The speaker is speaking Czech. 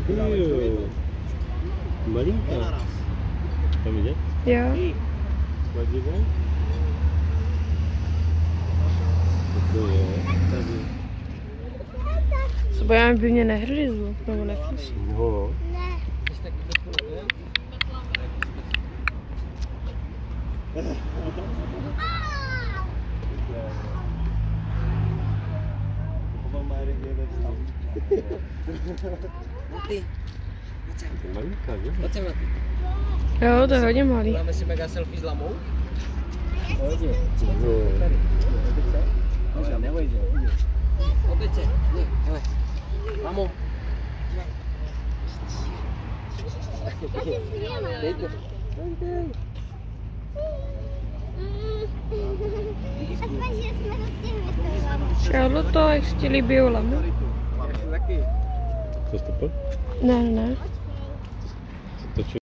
Malinka. Tam vidět? Jo. Podívej. To je tady. Se bojím, aby mě nehryzl, nebo nefíš. No. Maty. Malinka, že? Pojď sem, Maty. Jo, to je hodně malý. Dáme si mega selfie s lamou. No. Opice, hele. Lamo. Dejte. Charlotte, jak se ti líbí lamy? Co stopil? Ne.